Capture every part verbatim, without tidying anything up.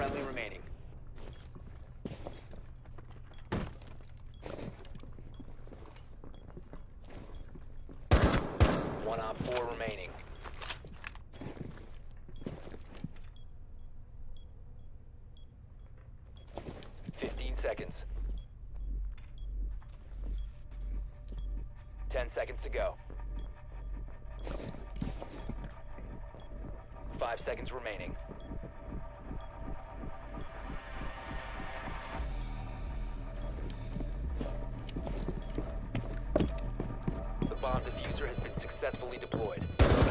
friendly remaining. One op four remaining. Fifteen seconds. Ten seconds to go. Five seconds remaining. The bomb diffuser has been successfully deployed.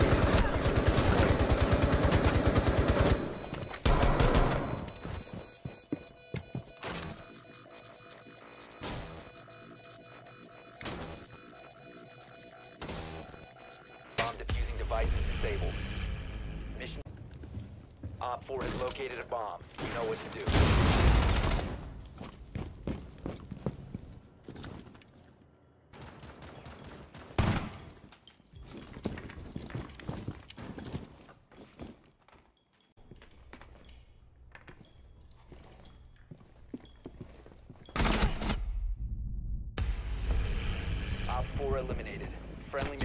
Bomb diffusing device is disabled. Mission Op four has located a bomb. You know what to do. Op four eliminated. Friendly